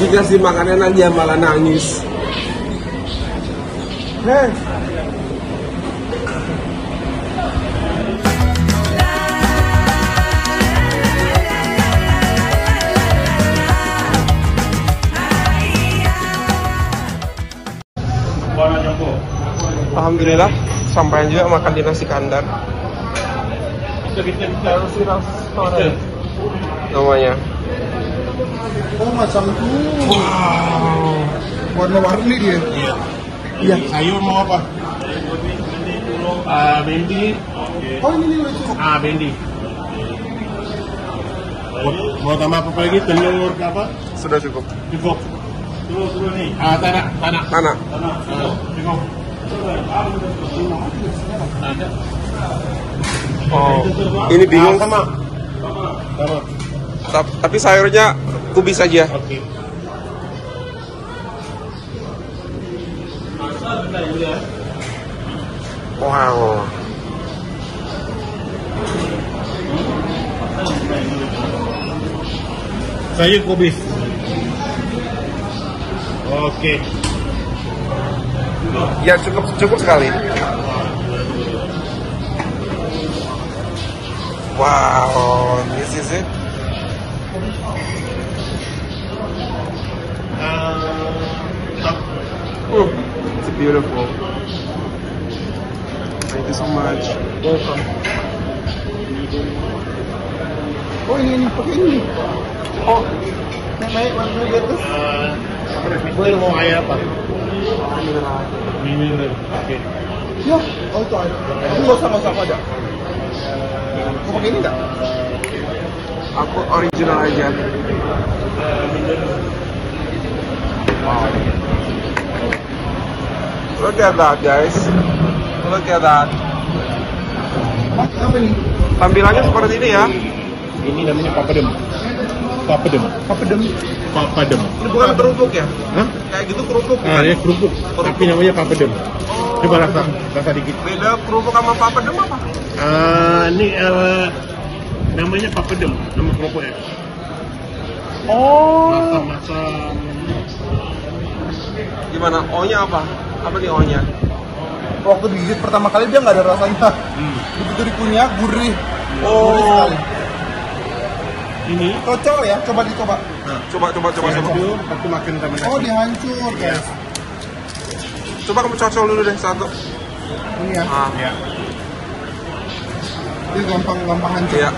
Dikasih makanan aja malah nangis. Heh. Alhamdulillah sampai juga makan di nasi kandar. Elsi Restoran namanya. Oh macam itu. Wow. Warna-warni dia. Iya. Iya. Sayur mau apa? Bendi. Oh ini lucu. Bendi. Mau tambah apa lagi? Telur ke apa? Sudah cukup. Cukup. Telur nih. Tanah. Mana? Cukup. Oh, ini bingung. Sama. Tapi sayurnya kubis aja. Oke. Wow. Sayur kubis. Oke. Ya cukup sekali. Wow, this is it. It's beautiful. Thank you so much. Welcome. Oh ini pakai ini. Oh, Naik warna di atas. Boleh mau ayam apa? Mineral. Oke. Ya, oh itu ada. Itu nggak usah ada. Mau pakai ini nggak? aku original aja. Wow. Look at that, guys. Look at that. Apa ini? Tampilannya seperti ini ya. Ini namanya papadem. Papadem. Papadem. Papadem. Ini bukan kerupuk ya? Hah? Kayak gitu kerupuk. Ya kerupuk. Tapi namanya papadem. Coba rasa dikit. Beda kerupuk sama papadem apa? Ini namanya papadem, nama kerupuknya. Oh. Masam. Gimana? O-nya apa? Apa nih O-nya? Waktu digigit pertama kali dia nggak ada rasanya. Begitu dikunyah gurih. Oh. Gurih sekali. Ini. Cocok ya, coba dicoba. Coba. Hancur, aku makan sama nasi. Oh dihancur ya. Coba kamu cocol dulu deh satu. Ini ya. Ya. Ini gampang hancur. Iya.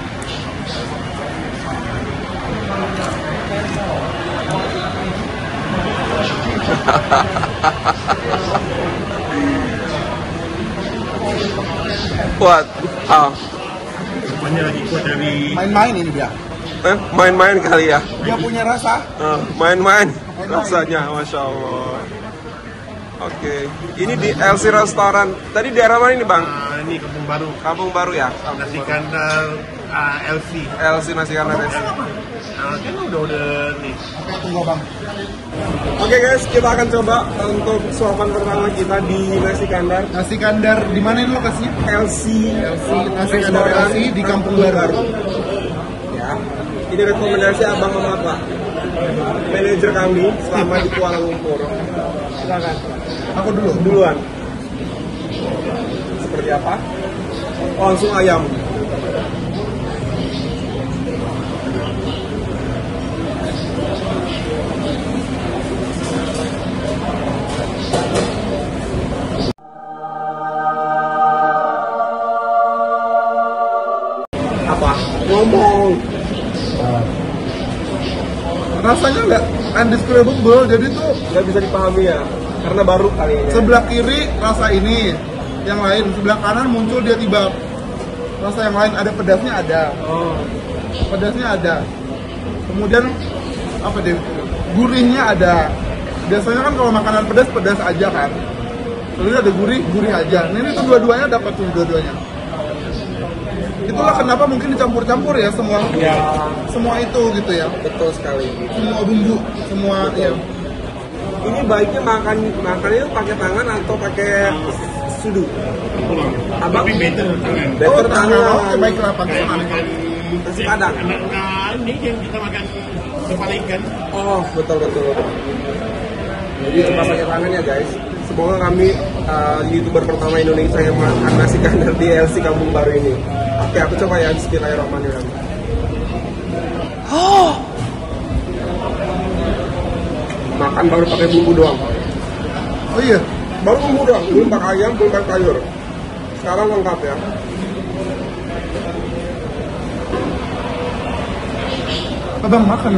What? Banyak lagi kuat dari Main-main ini dia. Main-main kali ya? Dia punya rasa. Main-main rasanya, Masya Allah. Oke, ini di LC Restoran. Tadi daerah mana ini, Bang? ini Kampung Baru. Kampung Baru ya? Nasi kandar LC. LC nasi kandar LC. Kan udah nih. Oke, tunggu bang. Oke guys, kita akan coba untuk suapan pertama kita di nasi kandar. Nasi kandar di mana ini lokasinya? LC Nasi kandar LC di Kampung Baru. Ya, ini rekomendasi abang sama apa? Manajer kami selama di Kuala Lumpur. Silakan. Aku dulu. Duluan. Seperti apa? Oh, langsung ayam. Apa? Ngomong. Rasanya nggak undescribable, jadi tuh Nggak bisa dipahami ya, karena baru kali ini. sebelah kiri rasa ini, yang lain sebelah kanan muncul dia tiba rasa yang lain, ada pedasnya ada, Oh. pedasnya ada, kemudian apa deh, gurihnya ada. Biasanya kan kalau makanan pedas aja kan, lalu ada gurih aja. Nah ini tuh dua-duanya dapat tuh dua-duanya. Itulah kenapa mungkin dicampur-campur ya semua itu gitu ya, Betul sekali. semua bumbu, semua ya. Ini baiknya makannya itu pakai tangan atau pakai sudu? Abang? Tapi better tangan. Better tangan. tangan. Oke, baiklah pakai Kayak tangan. makan Nasi Padang. ini yang kita makan kepala ikan. Oh, betul. Jadi coba pakai tangan ya guys. Semoga kami YouTuber pertama Indonesia yang makan nasi kandar di LC Kampung Baru ini. Oke, aku coba ya. Bismillahirrahmanirrahim. Makan baru pakai bumbu doang. Oh iya, Baru bumbu doang, belum pakai ayam, belum pakai sayur. Sekarang lengkap ya. abang makan.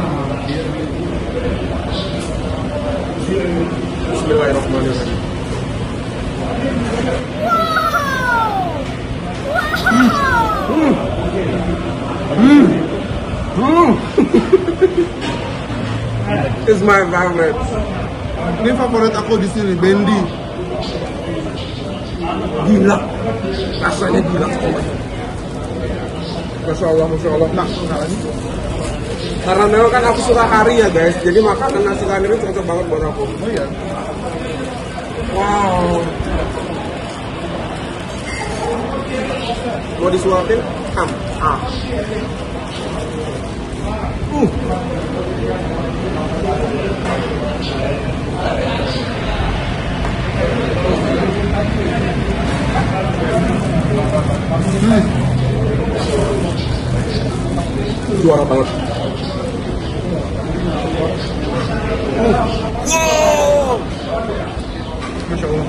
Bismillahirrahmanirrahim. It's my favorite. Ini favorit aku di sini, bendi. Gila, rasanya gila. Masya Allah. Nah, lagi. Karena memang kan aku suka kari ya guys, jadi makanan nasi kandar ini cocok banget buat aku. Oh iya. Wow. Mau disuapin? Juara banget. Masya Allah.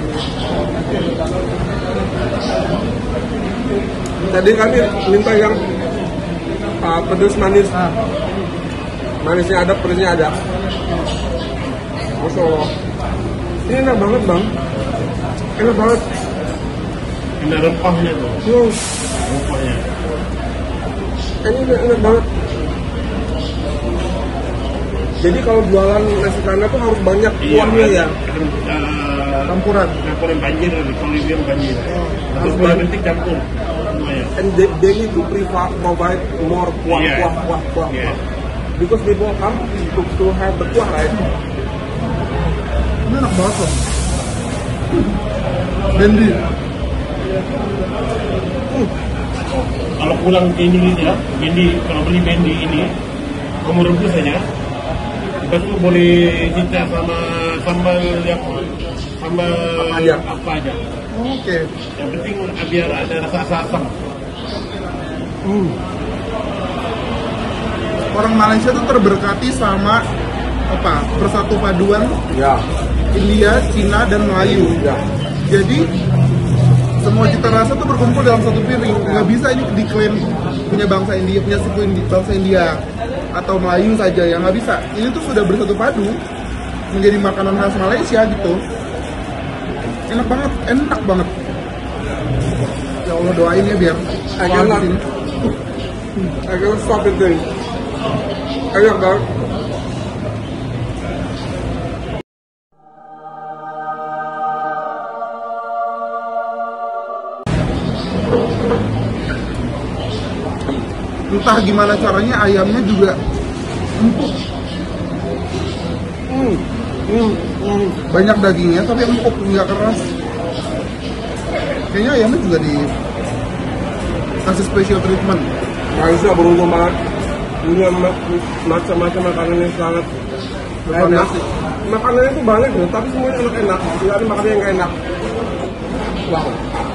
Tadi kami minta yang pedas manis. Manisnya ada, pedasnya ada. Masya Allah. Ini enak banget bang. Enak banget. Ini rempahnya tuh. Rempahnya. Ini enak banget. Jadi kalau jualan nasi kandar tuh harus banyak kuahnya ya. Campuran. Campuran banjir, kalau dia banjir. Terus bola penting campur. Semuanya. And they need to provide more kuah. Yeah. Because people come to have the kuah, right? Ini enak banget loh. Bendi. Kalau pulang ke Indonesia, kalau beli bendi ini, kamu rebus saja. Kita tuh boleh cinta sama sambal apa aja. Oke. Yang penting biar ada rasa asam. Orang Malaysia tuh terberkati sama persatu paduan Ya. India, Cina, dan Melayu. Ya. Jadi semua cita rasa tuh berkumpul dalam satu piring. Nggak bisa ini diklaim punya bangsa India, punya suku bangsa India atau Melayu saja, ya nggak bisa. Ini tuh sudah bersatu padu menjadi makanan khas Malaysia gitu. Enak banget. Ya Allah, doain ya biar I cannot stop it thing. Enak banget. entah gimana caranya ayamnya juga empuk. Banyak dagingnya tapi empuk, nggak keras. Kayaknya ayamnya juga kasih special treatment. Malaysia beruntung banget. Punya macam-macam makanan yang sangat enak. Makanannya itu banyak loh, tapi semuanya enak-enak. Tidak ada makanan yang nggak enak. Wow.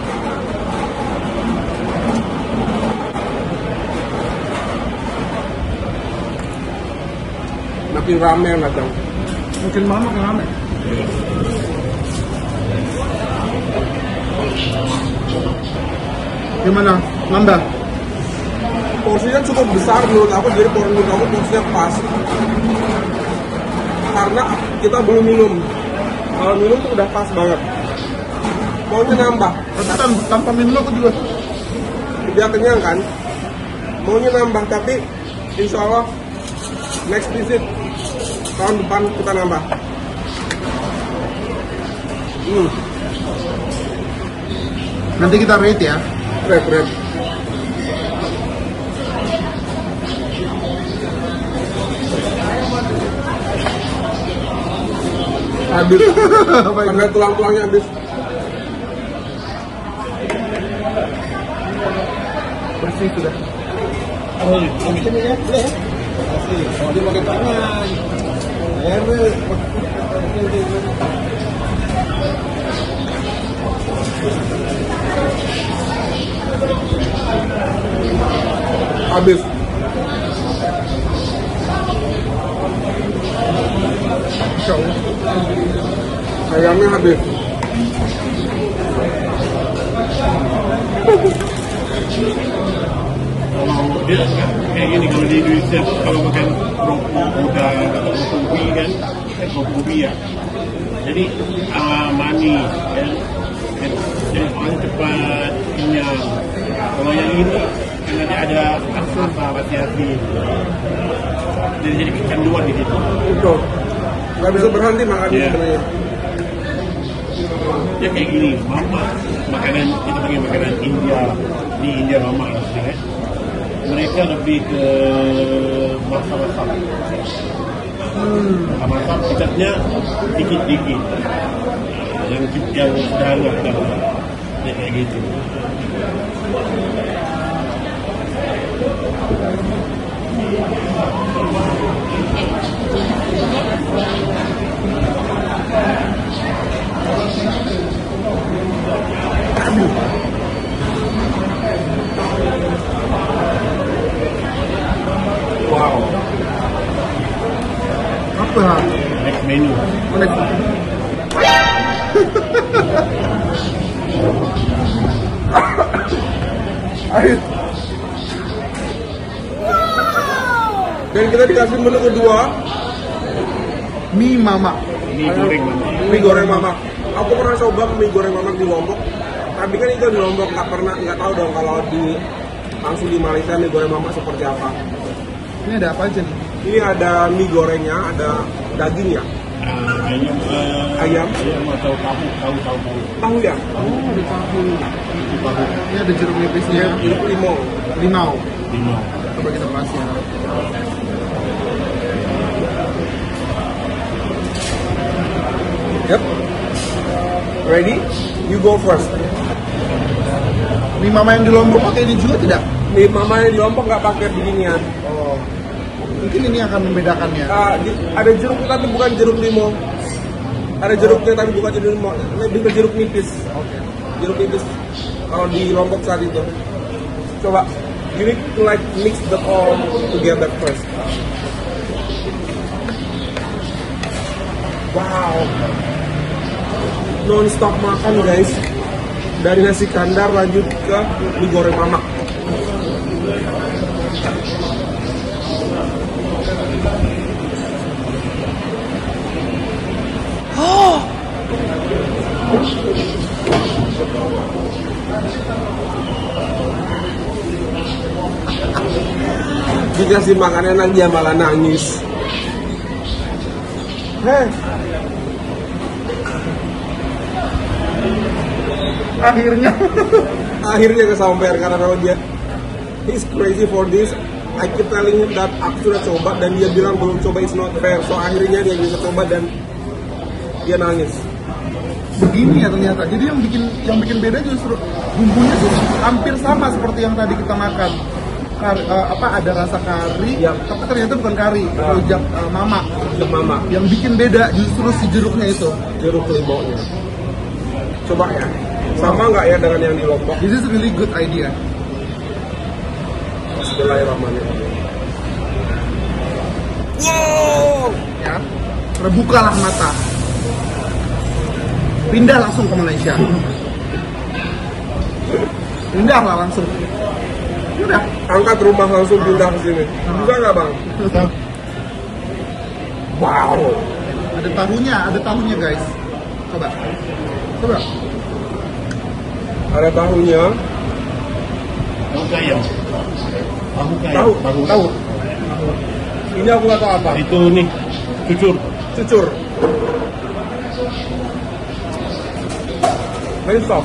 Makin rame yang datang. Makin malam makin rame. Gimana? Nambah? Porsinya cukup besar menurut aku, jadi menurut aku porsinya pas. Karena kita belum minum. Kalau minum tuh udah pas banget. Maunya nambah. Tapi tanpa minum aku juga. Dia kenyang kan? Maunya nambah, tapi insya Allah next visit tahun depan kita nambah. Nanti kita rate ya. Red. Habis. Sampai tulang-tulangnya habis. Bersih sudah. Oh, ini. Oh, dia pakai tangan. Habis. Ayamnya habis. Kalau dia kayak gini, kalau di Indonesia kalau makan kerupuk udang atau kerupuk ubi kan, kerupuk ubi ya. Jadi manis kan, jadi paling cepat kenyang. Kalau yang ini karena dia ada rasa hati-hati, jadi kecanduan di situ. Betul. Nggak bisa berhenti makan Iya. sebenarnya. Ya kayak gini, mama makanan kita pakai makanan India, di India mama harusnya kan. Mereka lebih ke masak-masak. Masak kecapnya dikit-dikit. Yang sederhana ya kayak gitu. Wow. Apa? Next menu. Next. Ayo. Dan kita dikasih menu kedua, Mie Mama. Mie goreng mama. mie goreng mamak. Aku pernah coba mie goreng mamak di Lombok. Tapi kan itu di Lombok nggak tahu dong kalau langsung di Malaysia mie goreng mamak seperti apa. Ini ada apa aja nih? Ini ada mie gorengnya, ada daging ya, Ayam, Ayam. atau tahu. tahu ya, Oh, ada tahu. Ini ada jeruk nipisnya. jeruk limau. Limau. Lima. Coba kita kasih ya. Yep. Ready? You go first. Mie Mama yang di Lombok pakai ini juga tidak? Mie mama yang di Lombok nggak pakai beginian. Oh. Mungkin ini akan membedakannya. Ada jeruk tapi bukan jeruk limau. Ada jeruknya tapi bukan jeruk limau. Lebih ke jeruk nipis. Oke. Jeruk nipis. Kalau di Lombok saat itu. Coba. You need to like mix the all together first. Wow. Non-stop makan guys. Dari nasi kandar lanjut ke mie goreng mamak. Dikasih makan enak dia malah nangis. Heh. Akhirnya kesampean karena memang dia he's crazy for this. I keep telling him that aku sudah coba dan dia bilang belum coba, it's not fair. So akhirnya dia bisa coba dan dia nangis. Begini ya ternyata. Jadi yang bikin beda justru bumbunya tuh hampir sama seperti yang tadi kita makan. Ada rasa kari, Ya. tapi ternyata bukan kari, rujak mama. Jeruk mama, Yang bikin beda justru si jeruknya itu. jeruk limaunya. Coba ya. Sama nggak ya dengan yang di Lombok? This is really good idea. Bismillahirrahmanirrahim. Wow. Ya, terbukalah mata. Pindah langsung ke Malaysia. Pindahlah langsung. Udah. Angkat rumah langsung pindah ke sini. Bisa nggak bang? Wow. Ada tahunya guys. Coba. Ada tahunya. Tahu ayam. Tahu. Ini aku nggak tahu apa. Itu nih, cucur. Cucur. Very soft.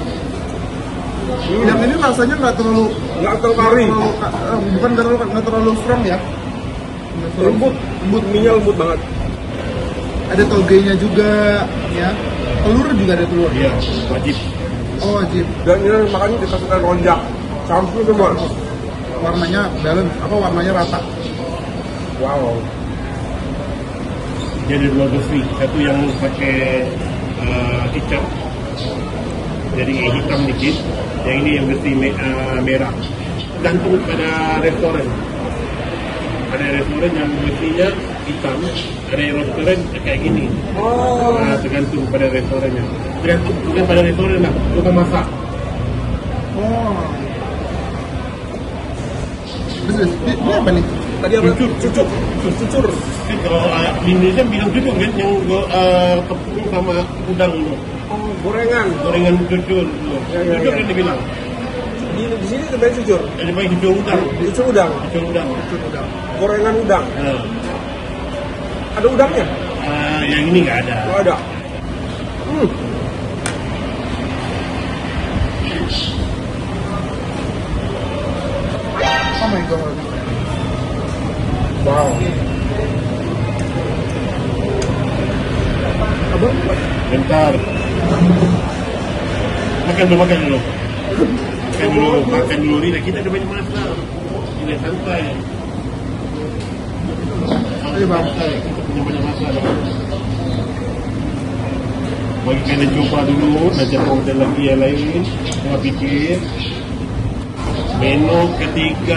Yang ini rasanya nggak terlalu Kari. nggak terlalu strong ya. Lembut. Minyak lembut banget. Ada togenya juga, ya. Telur juga ada telur. Iya, wajib. Oh, wajib. Dan ini makanya dikasihkan rojak. Campur semua. Warnanya balance, warnanya rata. Wow. Dia ada dua versi. Satu yang pakai kicap, jadi hitam dikit. Yang ini yang versi merah. Gantung pada restoran. Ada restoran yang versinya hitam, ada yang restoran kayak gini. Oh. Tergantung pada restorannya. Tergantung bukan pada restoran lah, tukang masak. Oh. Terus ini apa nih? Tadi apa? Cucur. Cucur. Kan kalau di Indonesia bilang cucur kan yang tepung sama udang dulu. Oh, gorengan. Gorengan cucur dulu. Ya. Cucur kan dibilang. Di sini namanya cucur. Ada banyak cucur udang. Cucur udang. Cucur udang. Gorengan udang. Ada udangnya? Yang ini nggak ada. Oh, ada. Oh my god. Wow. Apa? Bentar. Makan dulu. Makan dulu. Rina, kita ada banyak masalah. Ini santai. Ayo bang. Kita punya banyak masalah. Bagi kalian coba dulu, nanti ada lagi yang lain. Jangan pikir. Menu ketiga.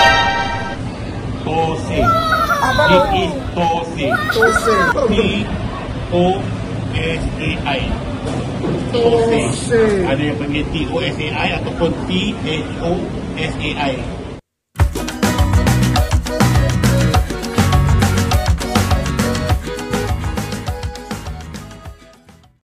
Tose. Apa Ini tose. Tose. T-O-S-E-I. Tose. Ada yang panggil T-O-S-E-I ataupun T-H-O-S-E-I.